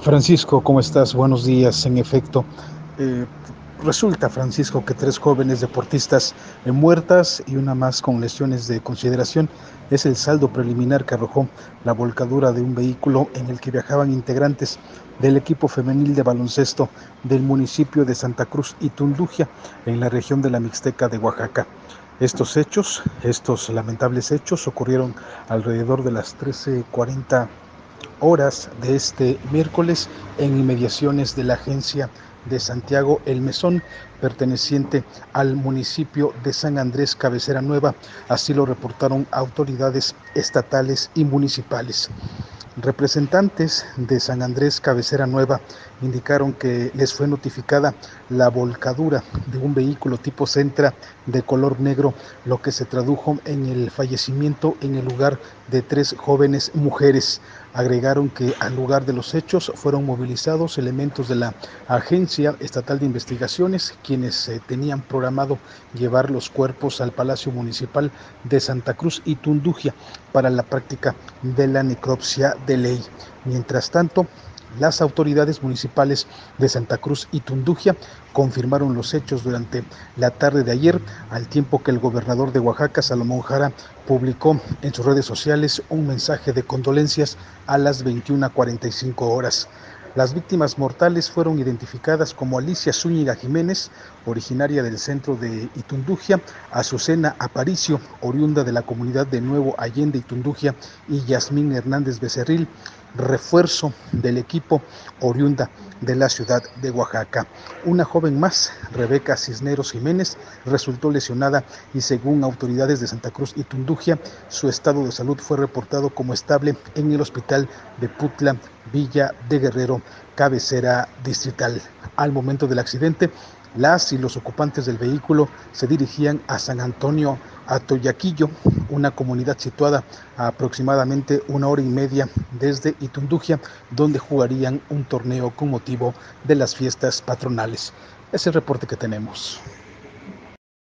Francisco, ¿cómo estás? Buenos días. En efecto, eh, resulta, Francisco, que tres jóvenes deportistas muertas y una más con lesiones de consideración es el saldo preliminar que arrojó la volcadura de un vehículo en el que viajaban integrantes del equipo femenil de baloncesto del municipio de Santa Cruz y Tundugia, en la región de la Mixteca de Oaxaca. Estos lamentables hechos ocurrieron alrededor de las 13:40 horas de este miércoles en inmediaciones de la agencia de Santiago El Mesón, perteneciente al municipio de San Andrés Cabecera Nueva. Así lo reportaron autoridades estatales y municipales. Representantes de San Andrés Cabecera Nueva indicaron que les fue notificada la volcadura de un vehículo tipo Sentra de color negro, lo que se tradujo en el fallecimiento en el lugar de tres jóvenes mujeres. Agregaron que al lugar de los hechos fueron movilizados elementos de la Agencia Estatal de Investigaciones, quienes tenían programado llevar los cuerpos al Palacio Municipal de Santa Cruz y Tundugia para la práctica de la necropsia de ley. Mientras tanto, las autoridades municipales de Santa Cruz y Tundugia confirmaron los hechos durante la tarde de ayer, al tiempo que el gobernador de Oaxaca, Salomón Jara, publicó en sus redes sociales un mensaje de condolencias a las 21:45 horas. Las víctimas mortales fueron identificadas como Alicia Zúñiga Jiménez, originaria del centro de Itundugia, Azucena Aparicio, oriunda de la comunidad de Nuevo Allende Itundugia, y Yasmín Hernández Becerril, refuerzo del equipo, oriunda de la ciudad de Oaxaca. Una joven más, Rebeca Cisneros Jiménez, resultó lesionada y, según autoridades de Santa Cruz y Tundugia, su estado de salud fue reportado como estable en el hospital de Putla, Villa de Guerrero, cabecera distrital. Al momento del accidente, las y los ocupantes del vehículo se dirigían a San Antonio Atoyaquillo, una comunidad situada a aproximadamente 1 hora y media desde Itundugia, donde jugarían un torneo con motivo de las fiestas patronales. Es el reporte que tenemos.